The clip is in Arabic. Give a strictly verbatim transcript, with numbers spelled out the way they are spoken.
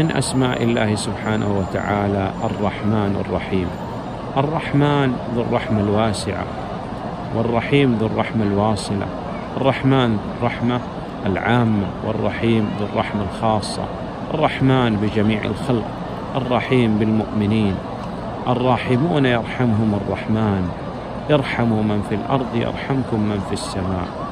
من أسماء الله سبحانه وتعالى الرحمن الرحيم. الرحمن ذو الرحمة الواسعة، والرحيم ذو الرحمة الواصلة. الرحمن رحمة العامة، والرحيم ذو الرحمة الخاصة. الرحمن بجميع الخلق، الرحيم بالمؤمنين. الراحمون يرحمهم الرحمن، ارحموا من في الأرض يرحمكم من في السماء.